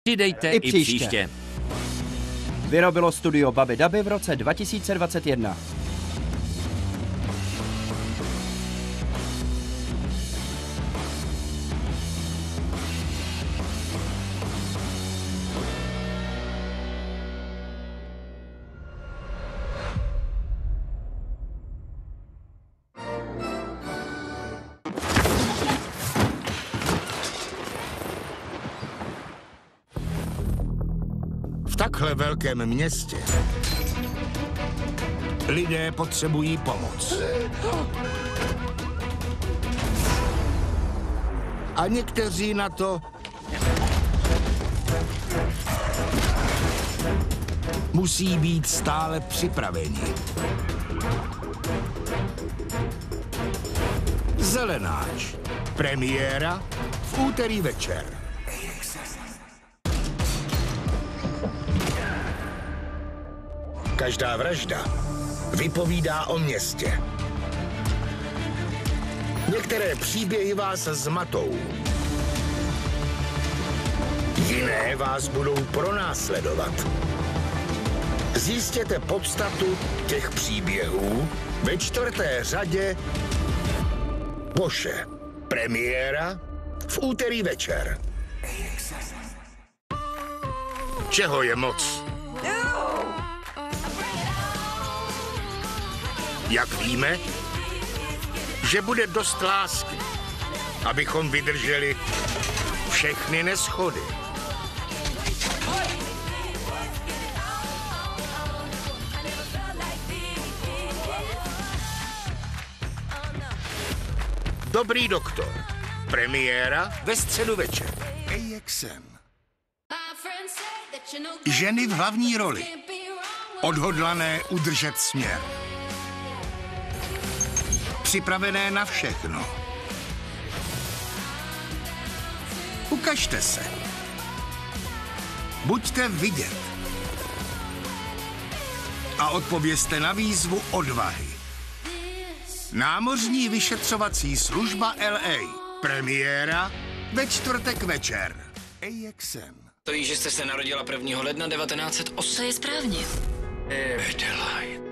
Přidejte i příště. Vyrobilo studio Babi Daby v roce 2021. V takhle velkém městě lidé potřebují pomoc. A někteří na to musí být stále připraveni. Zelenáč. Premiéra v úterý večer. Každá vražda vypovídá o městě. Některé příběhy vás zmatou. Jiné vás budou pronásledovat. Zjistěte podstatu těch příběhů ve 4. řadě Boše. Premiéra v úterý večer. Čeho je moc? Jak víme, že bude dost lásky, abychom vydrželi všechny neshody. Dobrý doktor. Premiéra ve středu večer. AXN. Ženy v hlavní roli. Odhodlané udržet směr. Připravené na všechno. Ukažte se. Buďte vidět. A odpovězte na výzvu odvahy. Námořní vyšetřovací služba LA. Premiéra ve 4. večer. AXN. To víš, že jste se narodila 1. ledna 1908? To je správně. Adeline.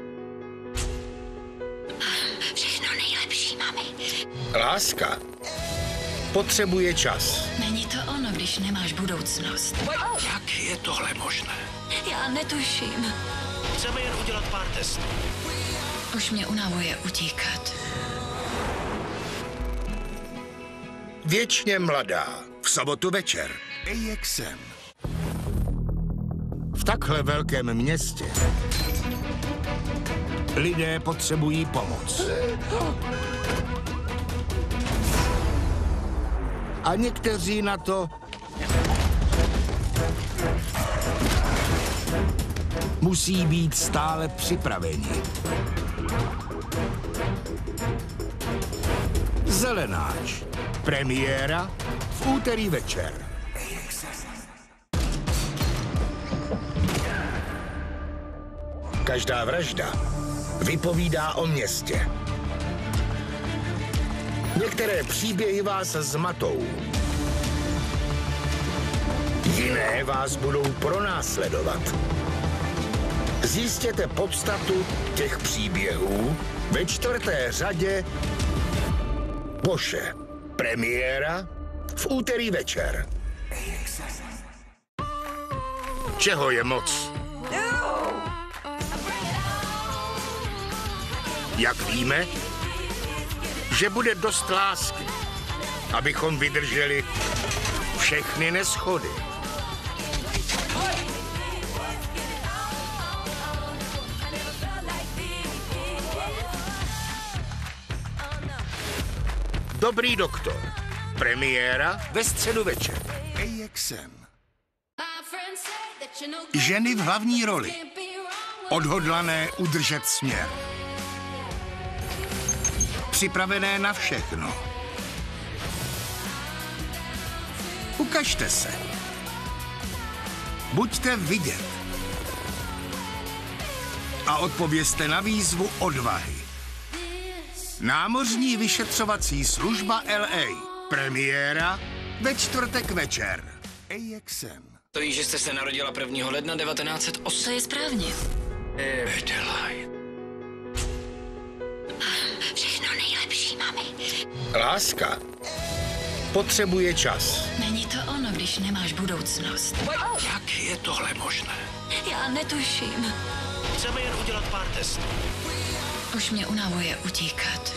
Všechno nejlepší, mami. Láska potřebuje čas. Není to ono, když nemáš budoucnost. Jak je tohle možné? Já netuším. Chceme jen udělat pár testů. Už mě unavuje utíkat. Věčně mladá. V sobotu večer. AXN. V takhle velkém městě lidé potřebují pomoc. A někteří na to musí být stále připraveni. Zelenáč. Premiéra v úterý večer. Každá vražda vypovídá o městě. Některé příběhy vás zmatou. Jiné vás budou pronásledovat. Zjistěte podstatu těch příběhů ve 4. řadě Boše. Premiéra v úterý večer. Čeho je moc? Jak víme, že bude dost lásky, abychom vydrželi všechny neshody. Dobrý doktor. Premiéra ve středu večer. AXN. Ženy v hlavní roli. Odhodlané udržet směr. Připravené na všechno. Ukažte se. Buďte vidět. A odpovězte na výzvu odvahy. Námořní vyšetřovací služba LA. Premiéra ve 4. večer. AXN. To ví, že jste se narodila 1. ledna 1908. To je správně. Edelaj. Všechno nejlepší, mami. Láska potřebuje čas. Není to ono, když nemáš budoucnost. Jak je tohle možné? Já netuším. Chceme jen udělat pár testů. Už mě unavuje utíkat.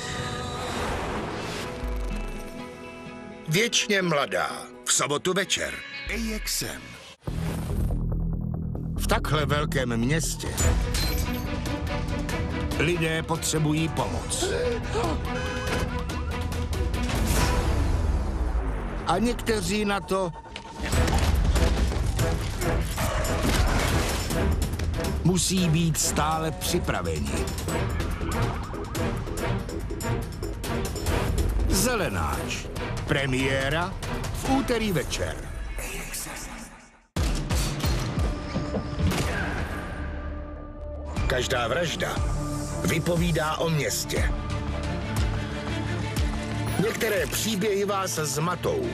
Věčně mladá. V sobotu večer. AXN. V takhle velkém městě lidé potřebují pomoc. A někteří na to musí být stále připraveni. Zelenáč. Premiéra v úterý večer. Každá vražda vypovídá o městě. Některé příběhy vás zmatou.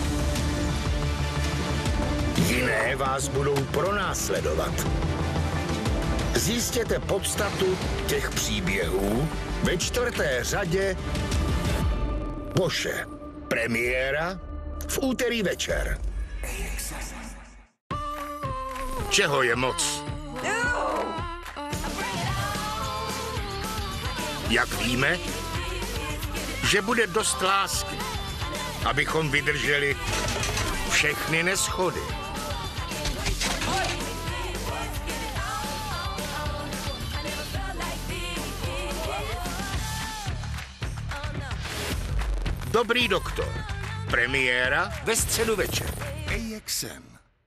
Jiné vás budou pronásledovat. Zjistěte podstatu těch příběhů ve 4. řadě Boše. Premiéra v úterý večer. Čeho je moc? Jak víme, že bude dost lásky, abychom vydrželi všechny neshody. Dobrý doktor. Premiéra ve středu večer. AXN.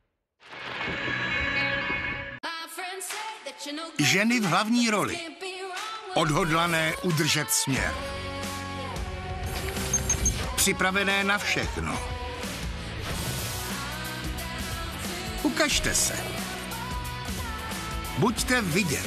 Ženy v hlavní roli. Odhodlané udržet směr. Připravené na všechno. Ukažte se. Buďte vidět.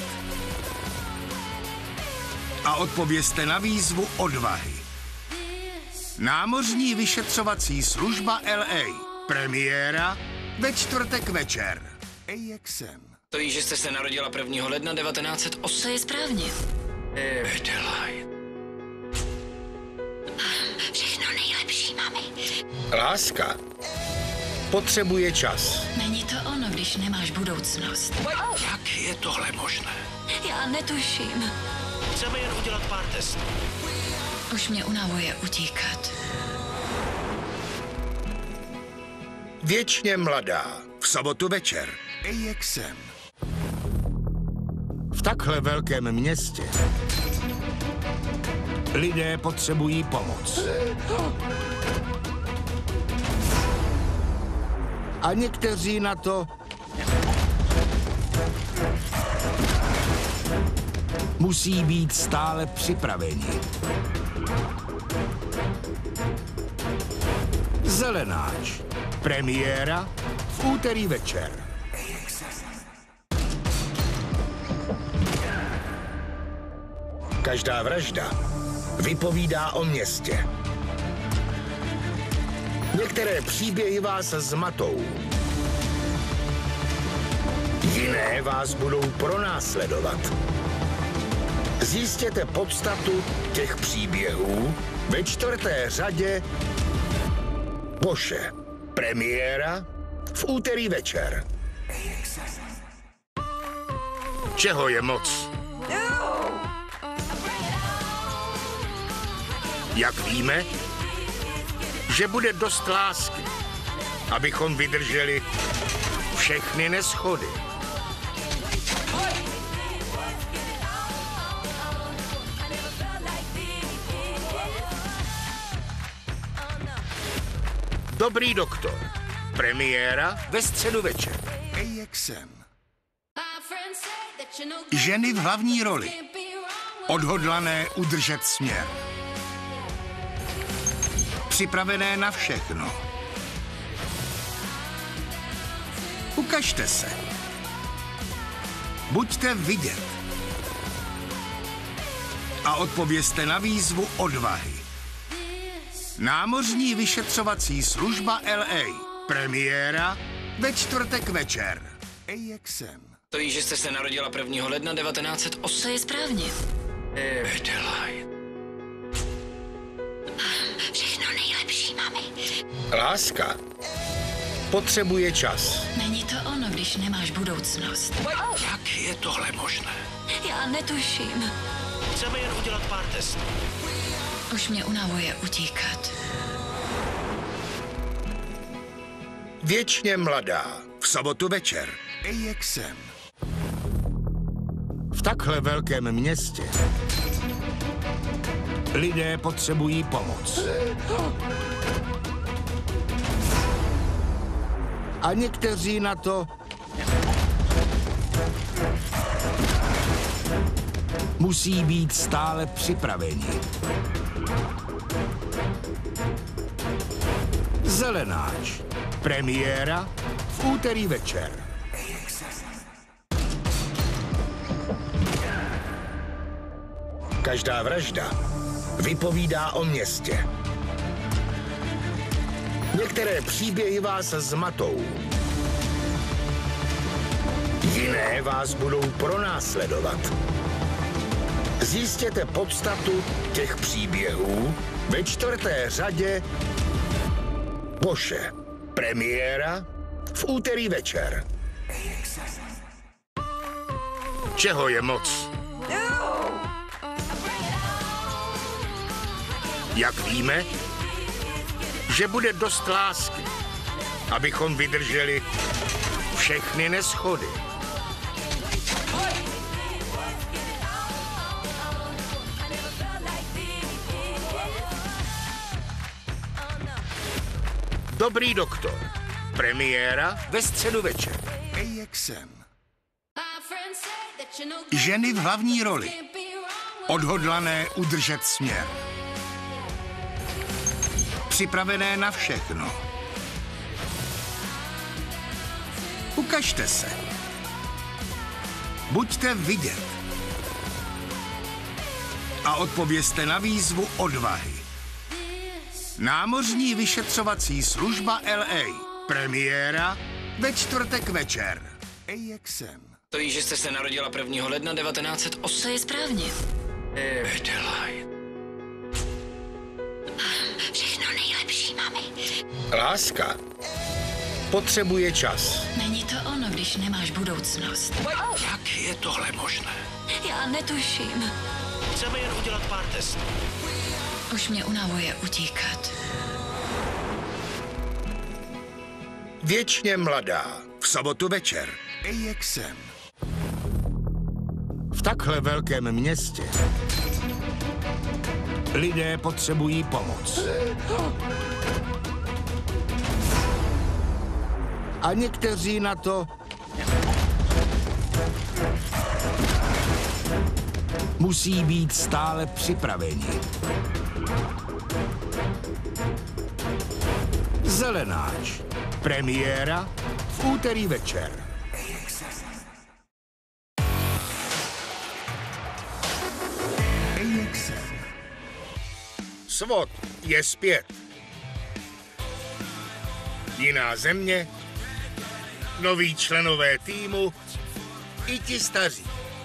A odpovězte na výzvu odvahy. Námořní vyšetřovací služba LA. Premiéra ve 4. večer. AXN. To ví, že jste se narodila 1. ledna 1908. To je správně. Edelaj. Všechno nejlepší, mami. Láska potřebuje čas. Není to ono, když nemáš budoucnost. Jak je tohle možné? Já netuším. Chceme jen udělat pár testů. Už mě unavuje utíkat. Věčně mladá. V sobotu večer. AXN. V takhle velkém městě lidé potřebují pomoc. A někteří na to musí být stále připraveni. Zelenáč. Premiéra v úterý večer. Každá vražda vypovídá o městě. Některé příběhy vás zmatou. Jiné vás budou pronásledovat. Zjistěte podstatu těch příběhů ve 4. řadě Boše. Premiéra v úterý večer. Čeho je moc? Jak víme, že bude dost lásky, abychom vydrželi všechny neshody. Dobrý doktor. Premiéra ve středu večer. AXN. Ženy v hlavní roli. Odhodlané udržet směr. Připravené na všechno. Ukažte se. Buďte vidět. A odpovězte na výzvu odvahy. Námořní vyšetřovací služba LA. Premiéra Ve čtvrtek večer. AXN. To ví, že jste se narodila 1. ledna 1908. To je správně. Adelaide. Všechno nejlepší, mami. Láska potřebuje čas. Není to ono, když nemáš budoucnost. Jak je tohle možné? Já netuším. Chceme jen udělat pár testů. Už mě unavuje utíkat. Věčně mladá. V sobotu večer. AXN. V takhle velkém městě lidé potřebují pomoc. A někteří na to musí být stále připraveni. Zelenáč. Premiéra v úterý večer. Každá vražda vypovídá o městě. Některé příběhy vás zmatou. Jiné vás budou pronásledovat. Zjistěte podstatu těch příběhů ve čtvrté řadě Boše. Premiéra v úterý večer. Čeho je moc? Jak víme, že bude dost lásky, abychom vydrželi všechny neshody. Dobrý doktor. Premiéra ve středu večer. AXN. Ženy v hlavní roli. Odhodlané udržet směr. Připravené na všechno. Ukažte se. Buďte vidět. A odpovězte na výzvu odvahy. Námořní vyšetřovací služba LA. Premiéra ve čtvrtek večer. AXN. To ví, že jste se narodila 1. ledna 1908. To je správně. Adelaide. Všechno nejlepší, mami. Láska potřebuje čas. Není to ono, když nemáš budoucnost. Jak je tohle možné? Já netuším. Chceme jen udělat pár testů. Už mě unavuje utíkat. Věčně mladá. V sobotu večer. AXN. V takhle velkém městě lidé potřebují pomoc. A někteří na to musí být stále připraveni. Zelenáč. Premiéra v úterý večer. AXN. SWAT je zpět. Jiná země, noví členové týmu, i ti staří.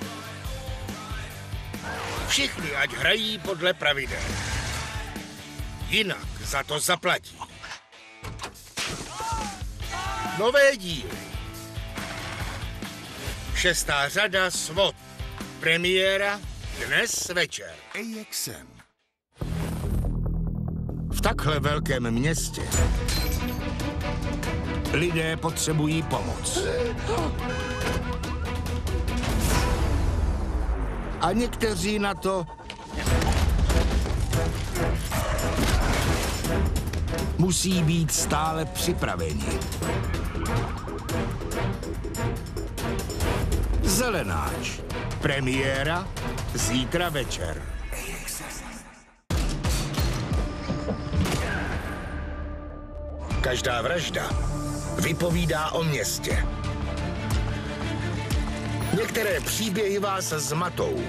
Všichni ať hrají podle pravidel. Jinak za to zaplatí. Nové díly. 6. řada SWAT. Premiéra dnes večer. AXN. V takhle velkém městě lidé potřebují pomoc. A někteří na to musí být stále připraveni. Zelenáč. Premiéra zítra večer. Každá vražda vypovídá o městě. Některé příběhy vás zmatou.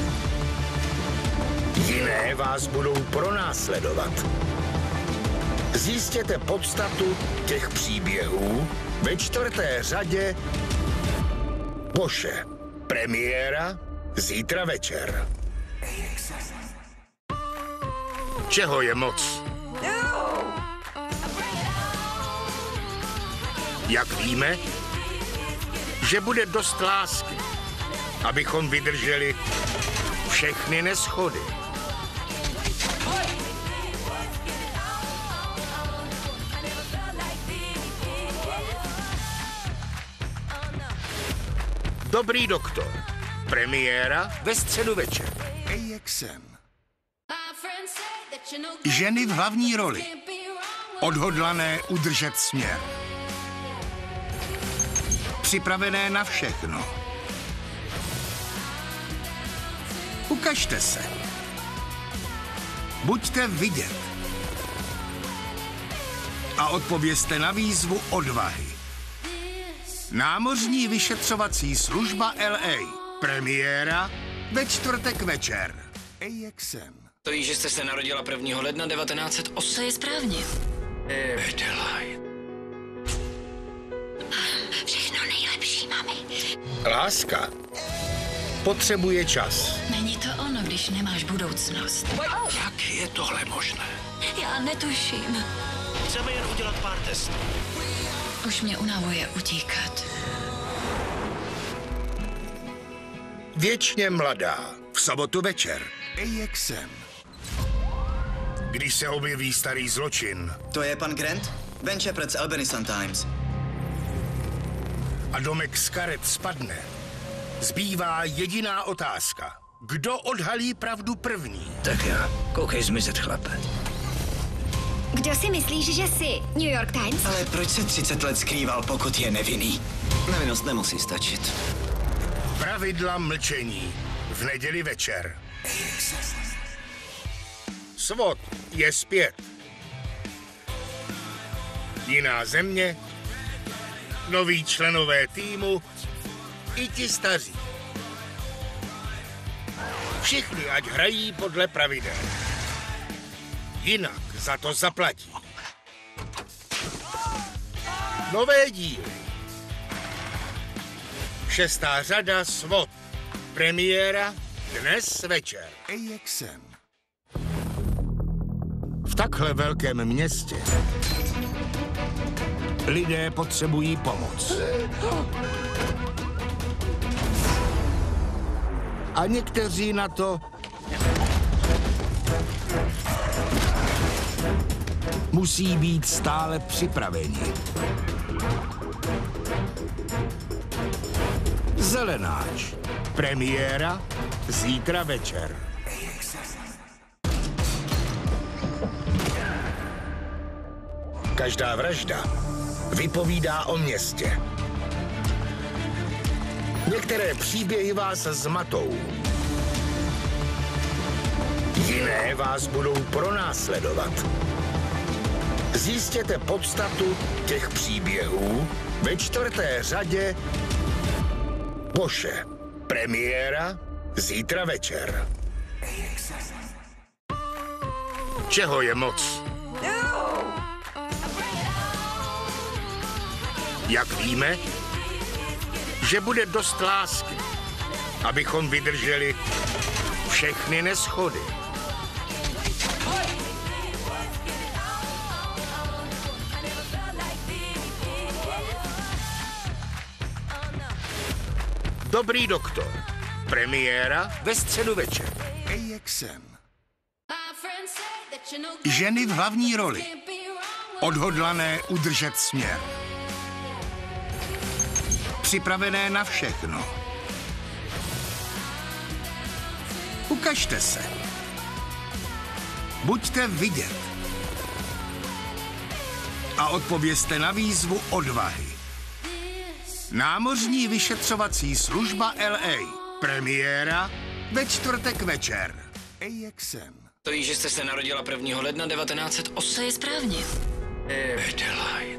Jiné vás budou pronásledovat. Zjistěte podstatu těch příběhů ve 4. řadě Boše. Premiéra zítra večer. Čeho je moc? Jak víme, že bude dost lásky, abychom vydrželi všechny neshody. Dobrý doktor. Premiéra ve středu večer. AXN. Ženy v hlavní roli. Odhodlané udržet směr. Připravené na všechno. Ukažte se. Buďte vidět. A odpovězte na výzvu odvahy. Námořní vyšetřovací služba LA. Premiéra ve 4. večer. AXN. To ví, že jste se narodila 1. ledna 1908. To je správně. Adelaide. Všechno nejlepší, mami. Láska potřebuje čas. Není to ono, když nemáš budoucnost. Jak je tohle možné? Já netuším. Chceme jen udělat pár testů. Už mě unavuje utíkat. Věčně mladá. V sobotu večer. AXN. Když se objeví starý zločin To je pan Grant? Ben Shepard z Albany Sun-Times. a domek z karet spadne, zbývá jediná otázka. Kdo odhalí pravdu první? Tak já, koukej zmizet, chlape. Kdo si myslíš, že jsi? New York Times? Ale proč se 30 let skrýval, pokud je nevinný? Nevinnost nemusí stačit. Pravidla mlčení. V neděli večer. SWAT je zpět. Jiná země, noví členové týmu, i ti staří. Všichni ať hrají podle pravidel. Jinak za to zaplatí. Nové díly. 6. řada SWAT. Premiéra dnes večer. AXN. V takhle velkém městě lidé potřebují pomoc. A někteří na to musí být stále připraveni. Zelenáč. Premiéra zítra večer. Každá vražda vypovídá o městě. Některé příběhy vás zmatou. Jiné vás budou pronásledovat. Zjistěte podstatu těch příběhů ve 4. řadě Boše. Premiéra zítra večer. Čeho je moc? Jak víme, že bude dost lásky, abychom vydrželi všechny neshody. Dobrý doktor. Premiéra ve středu večer. AXN. Ženy v hlavní roli. Odhodlané udržet směr. Připravené na všechno. Ukažte se. Buďte vidět. A odpovězte na výzvu odvahy. Námořní vyšetřovací služba LA. Premiéra ve 4. večer. AXN. To ví, že jste se narodila 1. ledna 1908. To je správně. Adelaide.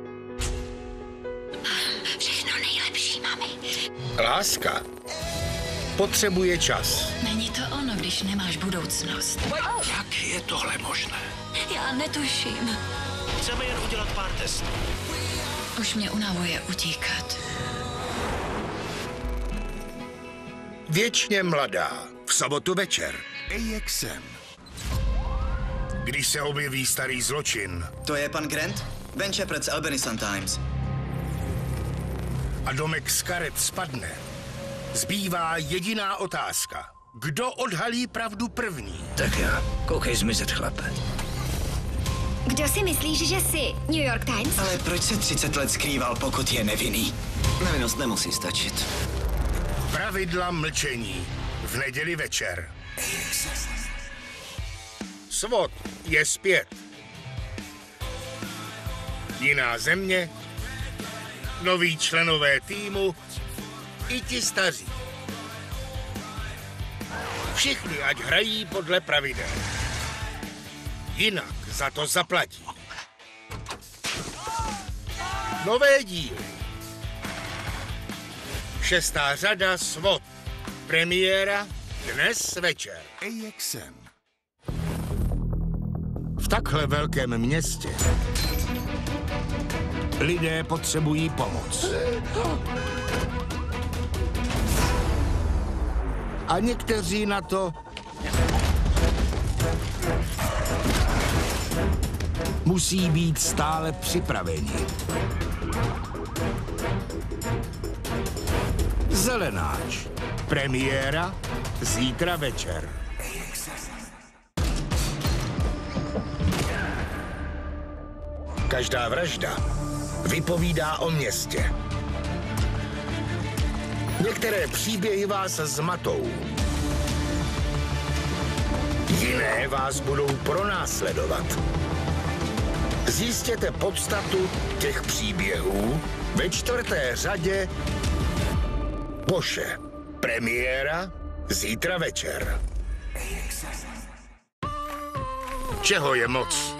Všechno nejlepší, mami. Láska potřebuje čas. Není to ono, když nemáš budoucnost. Jak je tohle možné? Já netuším. Chceme jen udělat pár testů. Už mě unavuje utíkat. Věčně mladá. V sobotu večer. AXM. Když se objeví starý zločin To je pan Grant? Ben Shepherd z Albany Sun-Times. a domek z karet spadne, zbývá jediná otázka. Kdo odhalí pravdu první? Tak já. Koukej zmizet, chlape. Kdo si myslíš, že jsi? New York Times? Ale proč se 30 let skrýval, pokud je nevinný? Nevinnost nemusí stačit. Pravidla mlčení. V neděli večer. SWAT je zpět. Jiná země, noví členové týmu, i ti staří. Všichni ať hrají podle pravidel. Jinak za to zaplatí. Nové díly. 6. řada SWAT. Premiéra dnes večer. AXM. V takhle velkém městě lidé potřebují pomoc. A někteří na to musí být stále připraveni. Zelenáč. Premiéra zítra večer. Každá vražda vypovídá o městě. Některé příběhy vás zmatou. Jiné vás budou pronásledovat. Zjistěte podstatu těch příběhů ve 4. řadě Boše. Premiéra zítra večer. Čeho je moc?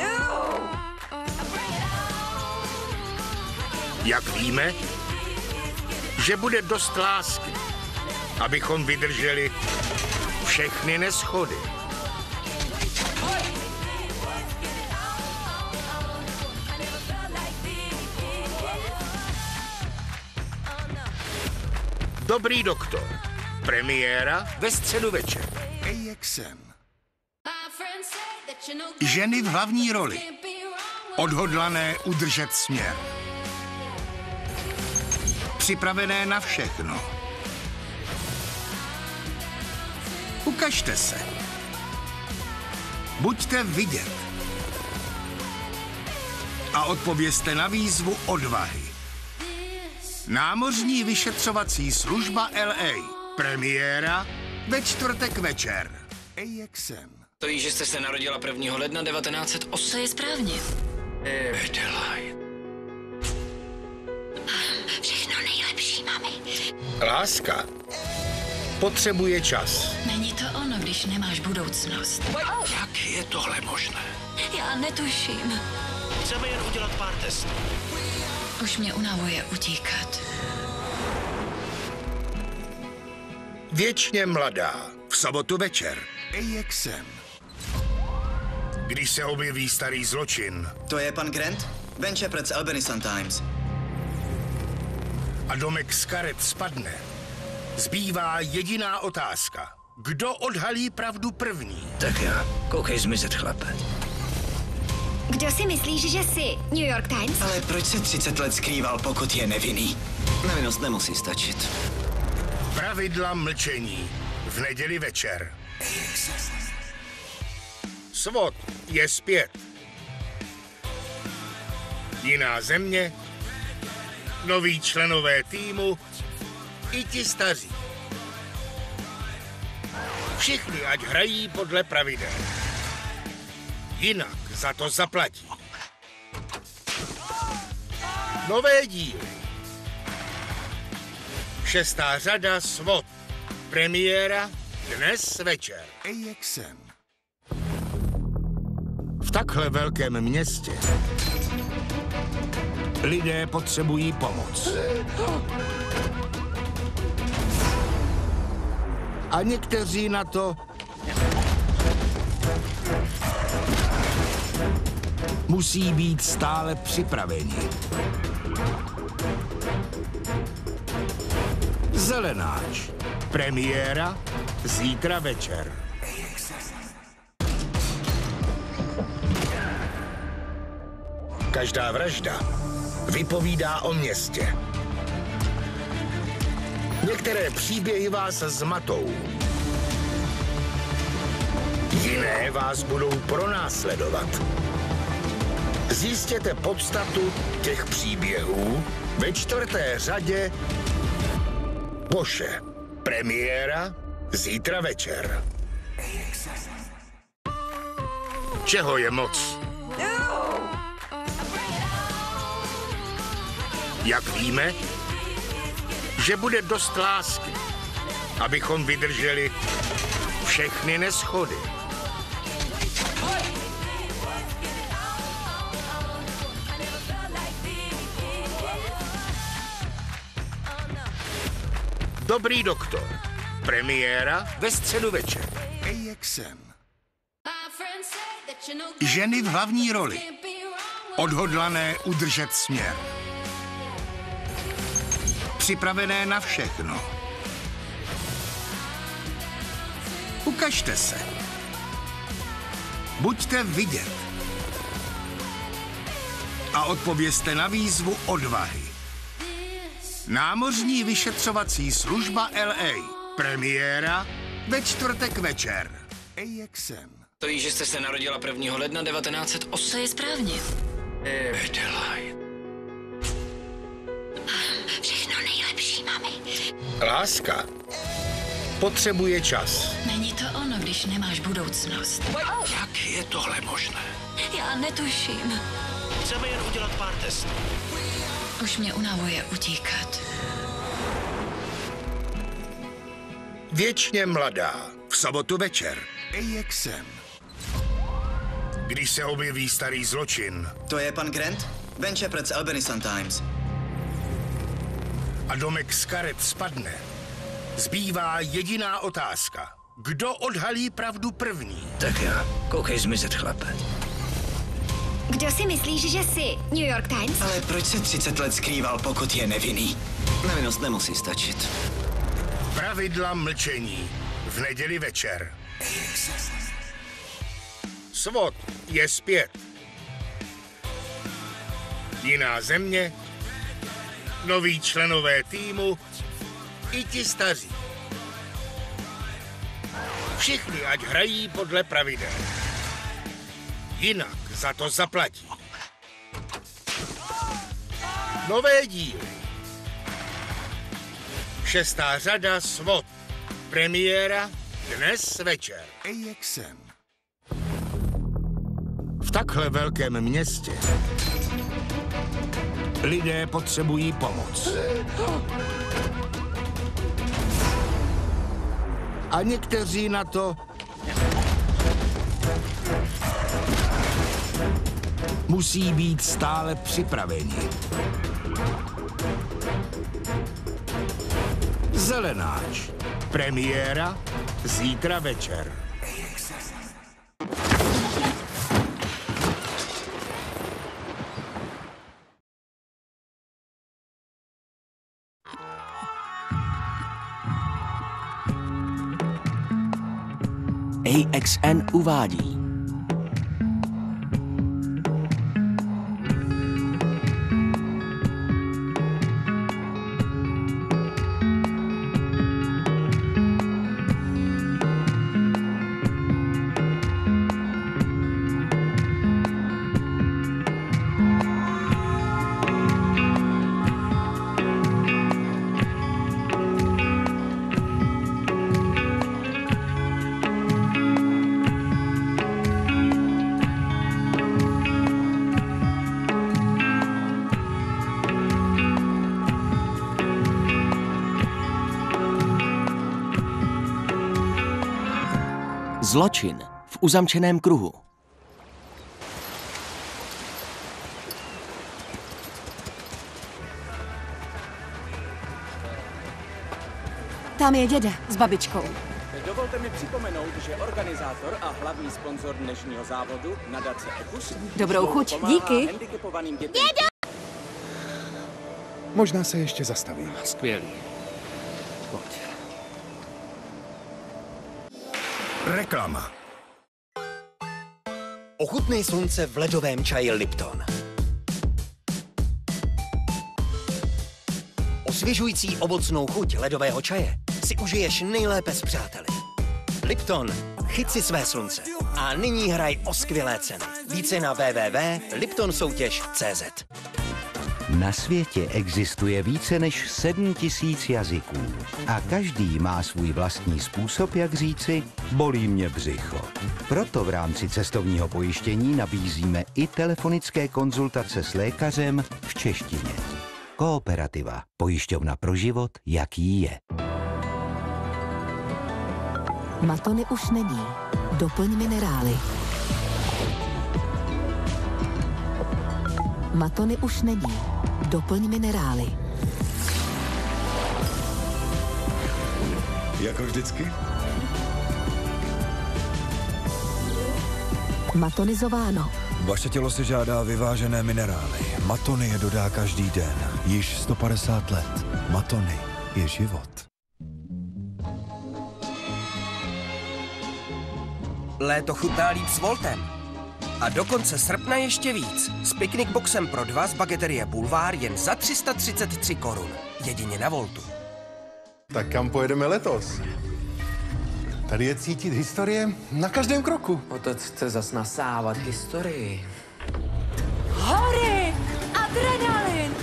Jak víme, že bude dost lásky, abychom vydrželi všechny neshody. Dobrý doktor. Premiéra ve středu večer. AXM. Ženy v hlavní roli. Odhodlané udržet směr. Připravené na všechno. Ukažte se. Buďte vidět. A odpovězte na výzvu odvahy. Námořní vyšetřovací služba LA. Premiéra ve 4. večer. AXM. To ví, že jste se narodila 1. ledna 1908. To je správně. Adelaide. Všechno nejlepší, mami. Láska potřebuje čas. Není to ono, když nemáš budoucnost. Jak je tohle možné? Já netuším. Chceme jen udělat pár testů. Už mě unavuje utíkat. Věčně mladá. V sobotu večer. AXM. Když se objeví starý zločin To je pan Grant? Ben Shepherd z Albany Sun-Times. a domek z karet spadne, zbývá jediná otázka. Kdo odhalí pravdu první? Tak já. Koukej zmizet, chlape. Kdo si myslíš, že jsi? New York Times? Ale proč se 30 let skrýval, pokud je nevinný? Nevinnost nemusí stačit. Pravidla mlčení. V neděli večer. SWAT je zpět. Jiná země, noví členové týmu, i ti staří. Všichni ať hrají podle pravidel. Jinak za to zaplatí. Nové díly. 6. řada SWAT. Premiéra dnes večer. AXM. V takhle velkém městě lidé potřebují pomoc. A někteří na to Musí být stále připraveni. Zelenáč. Premiéra zítra večer. Každá vražda vypovídá o městě. Některé příběhy vás zmatou. Jiné vás budou pronásledovat. Zjistěte podstatu těch příběhů ve 4. řadě Boše. Premiéra zítra večer. Čeho je moc? Jak víme, že bude dost lásky, abychom vydrželi všechny neshody. Dobrý doktor. Premiéra ve středu večer. AXN. Ženy v hlavní roli. Odhodlané udržet směr. Připravené na všechno. Ukažte se. Buďte vidět. A odpovězte na výzvu odvahy. Námořní vyšetřovací služba LA. Premiéra ve 4. večer. AXN. To víš, že jste se narodila 1. ledna 1908? To je správně. Adelaide. Všechno nejlepší, mami. Láska potřebuje čas. Není to ono, když nemáš budoucnost. Jak je tohle možné? Já netuším. Chceme jen udělat pár testů. Už mě unavuje utíkat. Věčně mladá. V sobotu večer. AXN. Když se objeví starý zločin To je pan Grant? Ben Shepard z Albany Sun-Times. a domek z karet spadne, zbývá jediná otázka. Kdo odhalí pravdu první? Tak já. Koukej zmizet, chlape. Kdo si myslíš, že jsi? New York Times? Ale proč se 30 let skrýval, pokud je nevinný? Nevinnost nemusí stačit. Pravidla mlčení. V neděli večer. SWAT je zpět. Jiná země, noví členové týmu, i ti staří. Všichni ať hrají podle pravidel. Jinak za to zaplatí. Nové díly. 6. řada SWAT. Premiéra dnes večer. AXN. V takhle velkém městě lidé potřebují pomoc. A někteří na to musí být stále připraveni. Zelenáč. Premiéra zítra večer. AXN uvádí Zločin v uzamčeném kruhu. Tam je děda s babičkou. Dovolte mi připomenout, že organizátor a hlavní sponzor dnešního závodu, nadace Epus, Dobrou chuť, díky. handicapovaným dětem. Možná se ještě zastavím. Skvělý. Pojď. Reklama. Ochutnej slunce v ledovém čaji Lipton. Osvěžující ovocnou chuť ledového čaje si užiješ nejlépe s přáteli. Lipton, chyť si své slunce. A nyní hraj o skvělé ceny. Více na www.liptonsoutěž.cz. Na světě existuje více než 7 000 jazyků a každý má svůj vlastní způsob, jak říci bolí mě břicho. Proto v rámci cestovního pojištění nabízíme i telefonické konzultace s lékařem v češtině. Kooperativa. Pojišťovna pro život, jaký je. Matony už není. Doplň minerály. Matony už není. Doplň minerály. Jako vždycky? Matonizováno. Vaše tělo si žádá vyvážené minerály. Matony je dodá každý den. Již 150 let. Matony je život. Léto chutná líp s Voltem. A do konce srpna ještě víc. S piknik boxem pro 2 z bageterie Boulevard jen za 333 korun. Jedině na Voltu. Tak kam pojedeme letos? Tady je cítit historie na každém kroku. Otec chce zas nasávat historii. Hory! Adrenalin!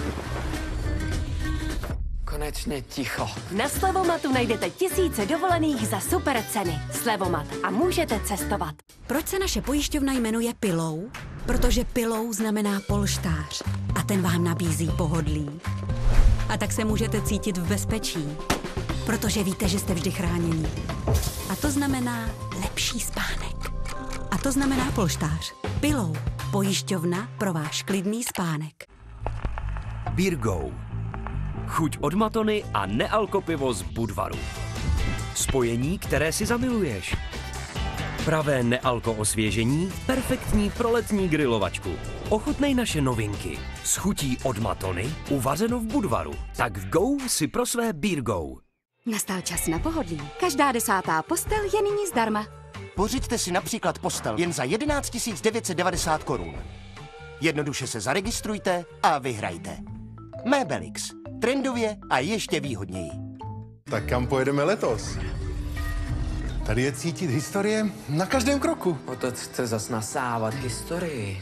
Konečně ticho. Na Slevomatu najdete tisíce dovolených za super ceny. Slevomat a můžete cestovat. Proč se naše pojišťovna jmenuje Pillow? Protože Pillow znamená polštář a ten vám nabízí pohodlí. A tak se můžete cítit v bezpečí, protože víte, že jste vždy chránění. A to znamená lepší spánek. A to znamená polštář. Pillow. Pojišťovna pro váš klidný spánek. Birgo. Chuť od Matony a nealkopivo z Budvaru. Spojení, které si zamiluješ. Pravé nealko osvěžení, perfektní pro letní grilovačku. Ochutnej naše novinky. S chutí od Matony, uvařeno v Budvaru. Tak go si pro své Birgo. Nastal čas na pohodlí. Každá 10. postel je nyní zdarma. Pořiďte si například postel jen za 11 990 korun. Jednoduše se zaregistrujte a vyhrajte. Mebelix. Trendově a ještě výhodněji. Tak kam pojedeme letos? Tady je cítit historie na každém kroku. Otec chce zas nasávat historii.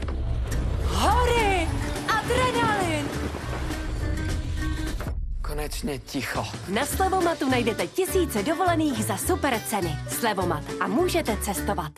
Hory! Adrenalin! Konečně ticho. Na Slevomatu najdete tisíce dovolených za super ceny. Slevomat a můžete cestovat.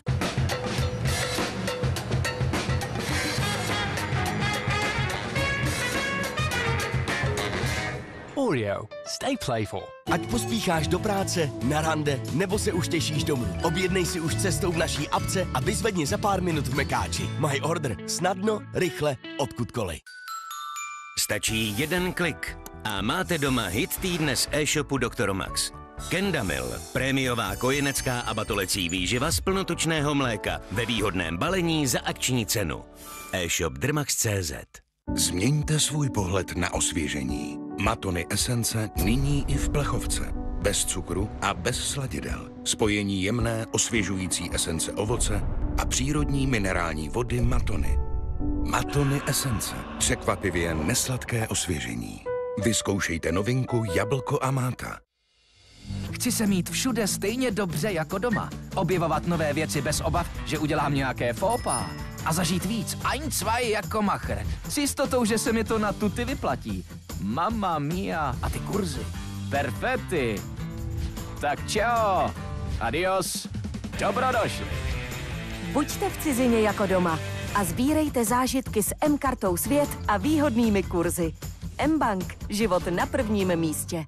Oreo. Stay playful. Ať pospícháš do práce, na rande, nebo se už těšíš domů. Objednej si už cestou v naší apce a vyzvedni za pár minut v Mekáči. My Order. Snadno, rychle, odkudkoliv. Stačí jeden klik a máte doma hit týdne z e-shopu Dr. Max. Kendamil, prémiová kojenecká a batolecí výživa z plnotučného mléka ve výhodném balení za akční cenu. E-shop drmax.cz. Změňte svůj pohled na osvěžení. Matony esence nyní i v plechovce. Bez cukru a bez sladidel. Spojení jemné, osvěžující esence ovoce a přírodní minerální vody Matony. Matony esence. Překvapivě nesladké osvěžení. Vyzkoušejte novinku Jablko a máta. Chci se mít všude stejně dobře jako doma. Objevovat nové věci bez obav, že udělám nějaké fópa. A zažít víc, ein, zwei jako macher. S jistotou, že se mi to na tuty vyplatí. Mamma mia. A ty kurzy. Perfetti. Tak čau. Adios. Dobrodošli. Buďte v cizině jako doma a sbírejte zážitky s M-kartou Svět a výhodnými kurzy. M-Bank. Život na prvním místě.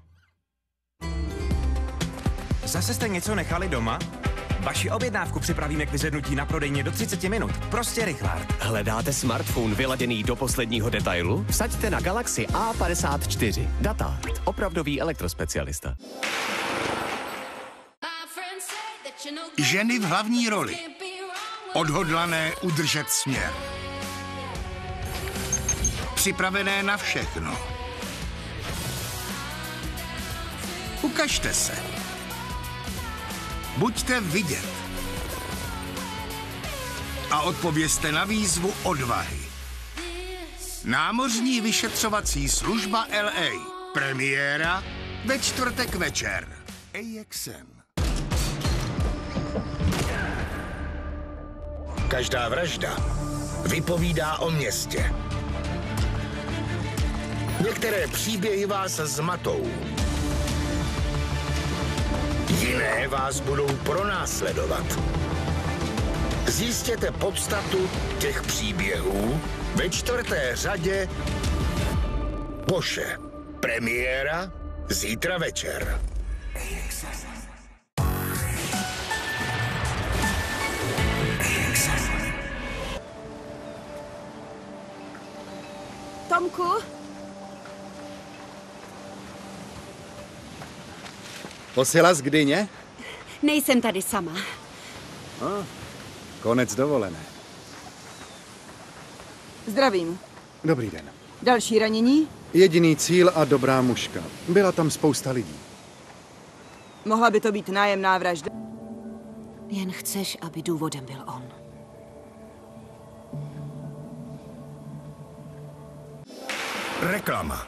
Zase jste něco nechali doma? Vaši objednávku připravíme k vyzvednutí na prodejně do 30 minut. Prostě Richard. Hledáte smartphone vyladěný do posledního detailu? Vsaďte na Galaxy A54. Datard. Opravdový elektrospecialista. My friend said Ženy v hlavní roli. Odhodlané udržet směr. Připravené na všechno. Ukažte se. Buďte vidět. A odpovězte na výzvu odvahy. Námořní vyšetřovací služba LA. Premiéra ve čtvrtek večer. AXN. Každá vražda vypovídá o městě. Některé příběhy vás zmatou. Jiné vás budou pronásledovat. Zjistěte podstatu těch příběhů ve čtvrté řadě Poše. Premiéra zítra večer. Tomku? Posila z Gdyně? Nejsem tady sama. Konec dovolené. Zdravím. Dobrý den. Další ranění? Jediný cíl a dobrá mužka. Byla tam spousta lidí. Mohla by to být nájemná vražda. Jen chceš, aby důvodem byl on. Reklama.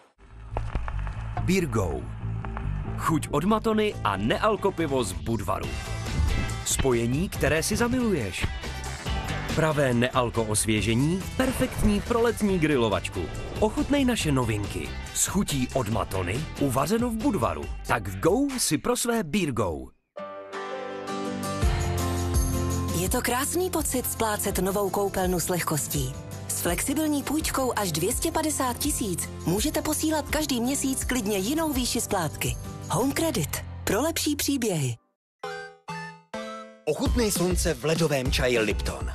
Birgo. Chuť od Matony a nealkopivo z Budvaru. Spojení, které si zamiluješ. Pravé nealko osvěžení, perfektní pro letní grilovačku. Ochutnej naše novinky. S chutí od Matony, uvařeno v Budvaru. Tak v Go si pro své Birgo. Je to krásný pocit splácet novou koupelnu s lehkostí. S flexibilní půjčkou až 250 000 můžete posílat každý měsíc klidně jinou výši splátky. Home Credit. Pro lepší příběhy. Ochutnej slunce v ledovém čaji Lipton.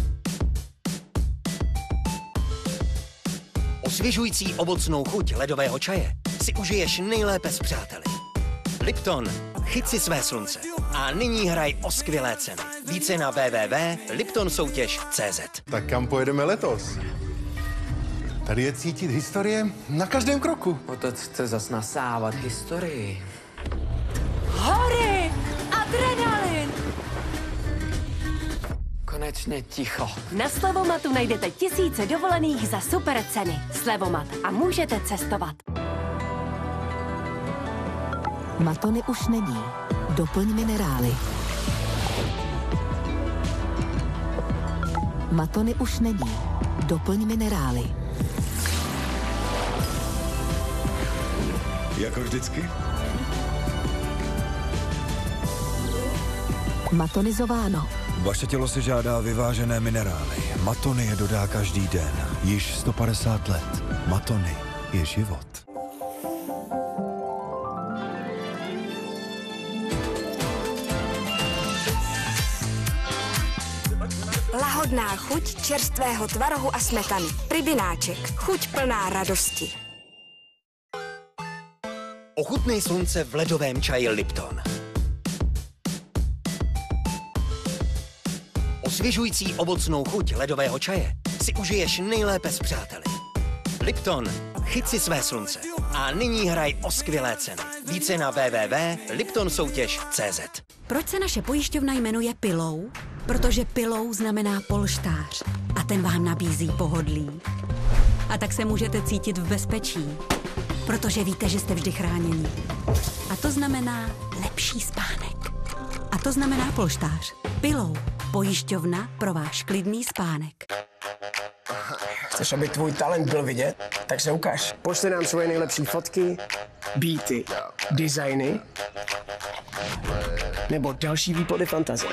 Osvěžující ovocnou chuť ledového čaje si užiješ nejlépe s přáteli. Lipton, chyť si své slunce. A nyní hraj o skvělé ceny. Více na www.liptonsoutěž.cz. Tak kam pojedeme letos? Tady je cítit historie na každém kroku. Otec chce zas nasávat historii. Hory! Adrenalin! Konečně ticho. Na Slevomatu najdete tisíce dovolených za super ceny. Slevomat a můžete cestovat. Matony už není. Doplň minerály. Matony už není. Doplň minerály. Jako vždycky? Matonizováno. Vaše tělo si žádá vyvážené minerály. Matony je dodá každý den. Již 150 let. Matony je život. Lahodná chuť čerstvého tvarohu a smetany. Rybináček. Chuť plná radosti. Ochutnej slunce v ledovém čaji Lipton. Osvěžující ovocnou chuť ledového čaje si užiješ nejlépe s přáteli. Lipton, chyť si své slunce. A nyní hraj o skvělé ceny. Více na www.liptonsoutěž.cz. Proč se naše pojišťovna jmenuje Pillow? Protože Pillow znamená polštář a ten vám nabízí pohodlí. A tak se můžete cítit v bezpečí, protože víte, že jste vždy chráněni. A to znamená lepší spánek. A to znamená polštář. Pillow. Pojišťovna pro váš klidný spánek. Chceš, aby tvůj talent byl vidět? Tak se ukaž. Pošli nám svoje nejlepší fotky, beaty, designy nebo další výplody fantazie.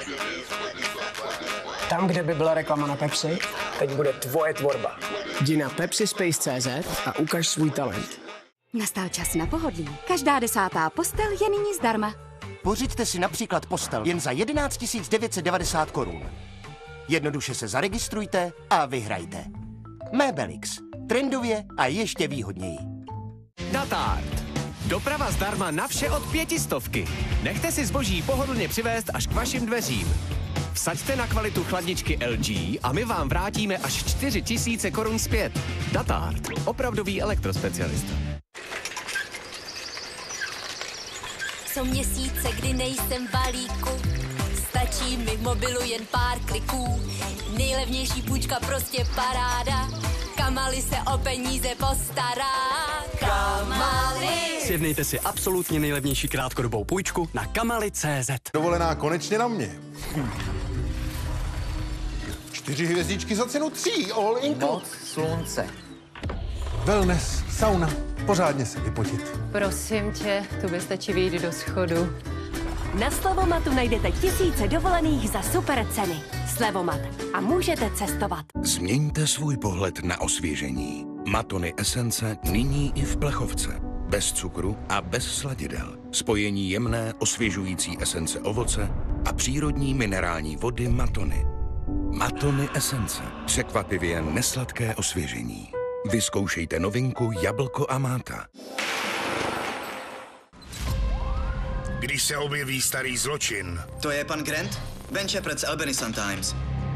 Tam, kde by byla reklama na Pepsi, teď bude tvoje tvorba. Jdi na pepsispace.cz a ukaž svůj talent. Nastal čas na pohodlí. Každá 10. postel je nyní zdarma. Pořiďte si například postel jen za 11 990 korun. Jednoduše se zaregistrujte a vyhrajte. Mébelix. Trendově a ještě výhodněji. Datart. Doprava zdarma na vše od 500. Nechte si zboží pohodlně přivést až k vašim dveřím. Vsaďte na kvalitu chladničky LG a my vám vrátíme až 4 000 korun zpět. Datard, opravdový elektrospecialista. Jsou měsíce, kdy nejsem v balíku, stačí mi v mobilu jen pár kliků. Nejlevnější půjčka prostě paráda, Kamali se o peníze postará. Kamali! Sjednejte si absolutně nejlevnější krátkodobou půjčku na kamali.cz. Dovolená konečně na mě. 4 hvězdičky za cenu 3, all include. Noc slunce. Wellness, sauna, pořádně se vypotit. Prosím tě, tu vystačí vyjít do schodu. Na Slevomatu najdete tisíce dovolených za super ceny. Slevomat. A můžete cestovat. Změňte svůj pohled na osvěžení. Matony Esence nyní i v plechovce. Bez cukru a bez sladidel. Spojení jemné, osvěžující esence ovoce a přírodní minerální vody Matony. Matony Esence. Překvapivě nesladké osvěžení. Vyzkoušejte novinku Jablko a máta. Když se objeví starý zločin. To je pan Grant? Ben Shepard z Albany Sun-Times.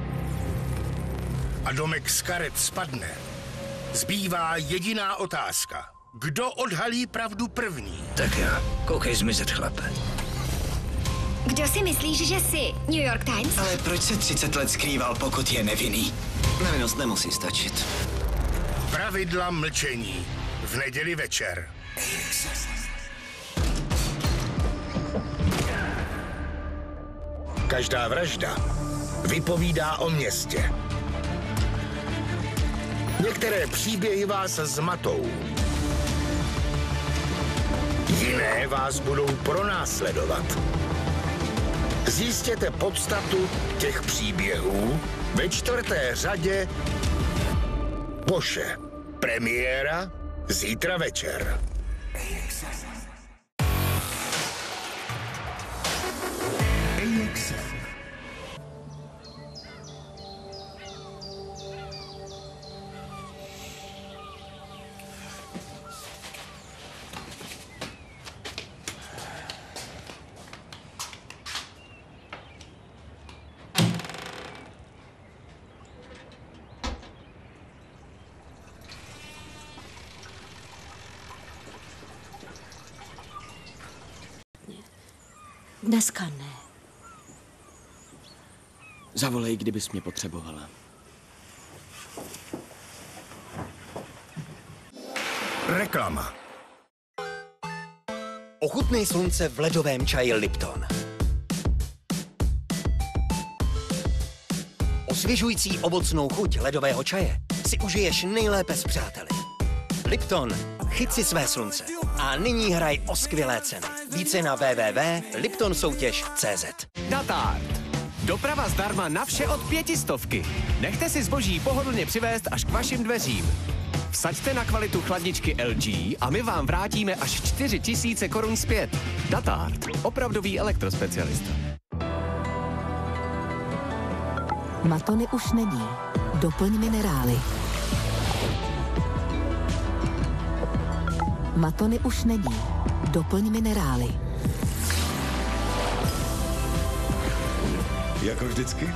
A domek z karet spadne. Zbývá jediná otázka. Kdo odhalí pravdu první? Tak já, koukej zmizet, chlape. Kdo si myslíš, že jsi? New York Times? Ale proč se 30 let skrýval, pokud je nevinný? Nevinnost nemusí stačit. Pravidla mlčení. V neděli večer. Každá vražda vypovídá o městě. Některé příběhy vás zmatou. Jiné vás budou pronásledovat. Zjistěte podstatu těch příběhů ve 4. řadě Boše. Premiéra zítra večer. Dneska ne. Zavolej, kdybys mě potřebovala. Reklama. Ochutnej slunce v ledovém čaji Lipton. Osvěžující ovocnou chuť ledového čaje si užiješ nejlépe s přáteli. Lipton, chyť si své slunce. A nyní hraj o skvělé ceny. Více na www.liptonsoutěž.cz. Datard. Doprava zdarma na vše od 500. Nechte si zboží pohodlně přivést až k vašim dveřím. Vsaďte na kvalitu chladničky LG a my vám vrátíme až 4 000 korun zpět. Datard, opravdový elektrospecialista. Matony už není. Doplň minerály. Matony už není. Doplň minerály. Jako vždycky?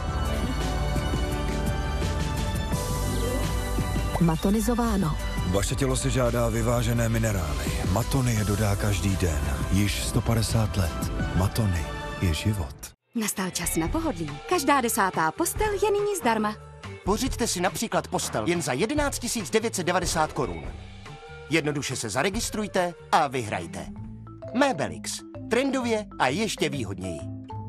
Matonizováno. Vaše tělo si žádá vyvážené minerály. Matony je dodá každý den. Již 150 let. Matony je život. Nastal čas na pohodlí. Každá 10. postel je nyní zdarma. Pořiďte si například postel jen za 11 990 korun. Jednoduše se zaregistrujte a vyhrajte. Mébelix. Trendově a ještě výhodněji.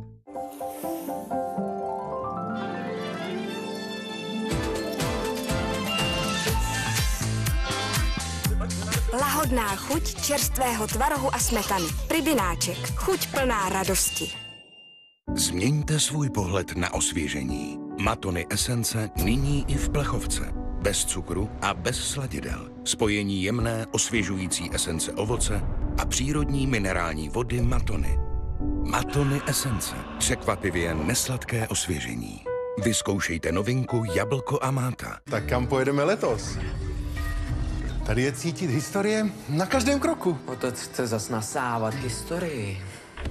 Lahodná chuť čerstvého tvarohu a smetany. Pribináček. Chuť plná radosti. Změňte svůj pohled na osvěžení. Matony Esence nyní i v plechovce. Bez cukru a bez sladidel. Spojení jemné, osvěžující esence ovoce a přírodní minerální vody Matony. Matony Esence. Překvapivě nesladké osvěžení. Vyzkoušejte novinku Jablko a máta. Tak kam pojedeme letos? Tady je cítit historie na každém kroku. Otec chce zas nasávat historii.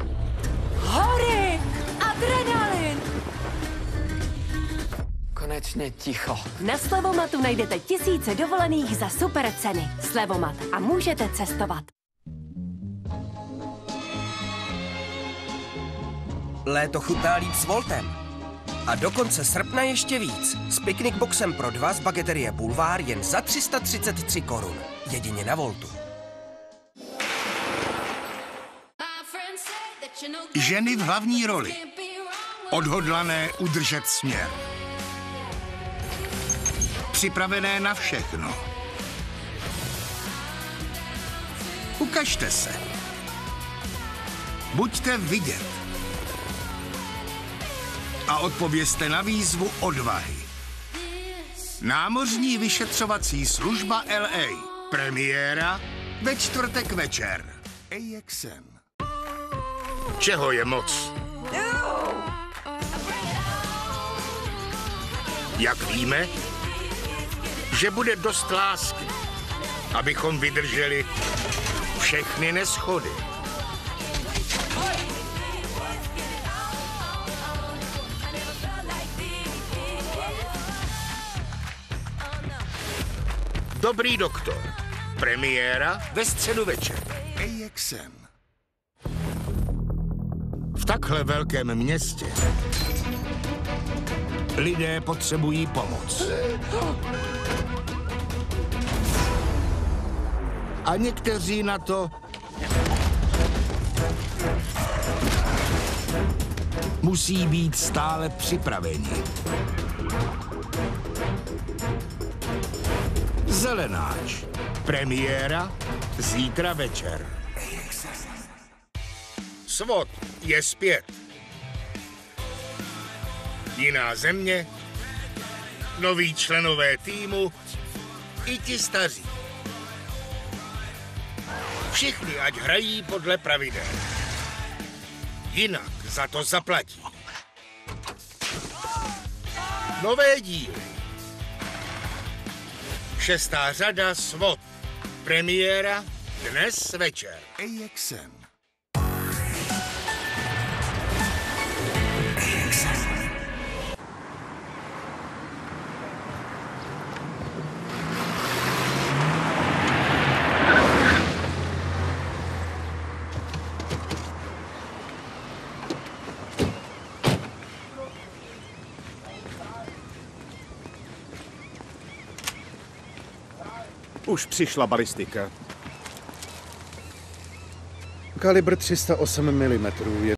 Hory! Adrenalin! Konečně ticho. Na Slevomatu najdete tisíce dovolených za super ceny. Slevomat a můžete cestovat. Léto chutná líp s Voltem. A do konce srpna ještě víc. S piknik boxem pro 2 z bageterie Boulevard jen za 333 korun. Jedině na Voltu. Ženy v hlavní roli. Odhodlané udržet směr. Připravené na všechno. Ukažte se. Buďte vidět. A odpovězte na výzvu odvahy. Námořní vyšetřovací služba LA. Premiéra ve čtvrtek večer. AXN. Čeho je moc? Jak víme, že bude dost lásky, abychom vydrželi všechny neshody. Dobrý doktor. Premiéra ve středu večer. AXN. V takhle velkém městě lidé potřebují pomoc. A někteří na to musí být stále připraveni. Zelenáč. Premiéra zítra večer. SWAT je zpět. Jiná země, noví členové týmu, i ti staří. Všichni ať hrají podle pravidel. Jinak za to zaplatí. Nové díly. 6. řada SWAT. Premiéra dnes večer. AXN. Už přišla balistika. Kalibr 308 mm je